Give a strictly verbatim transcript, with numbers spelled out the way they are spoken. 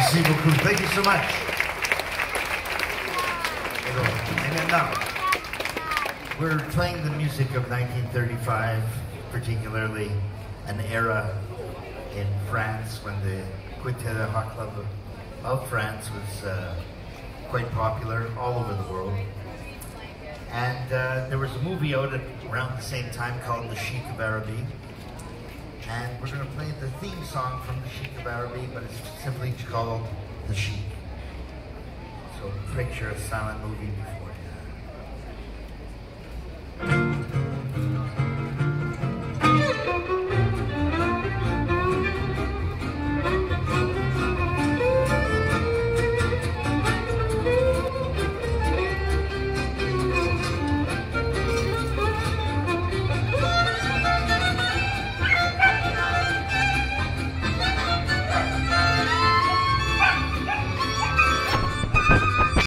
Merci beaucoup. Thank you so much. And then now, we're playing the music of nineteen thirty-five, particularly an era in France when the Quintet Rock Club of, of France was uh, quite popular all over the world. And uh, there was a movie out at around the same time called The Sheik of Araby. And we're going to play the theme song from The Sheik of Araby, but it's simply called The Sheik. So picture a silent movie before you.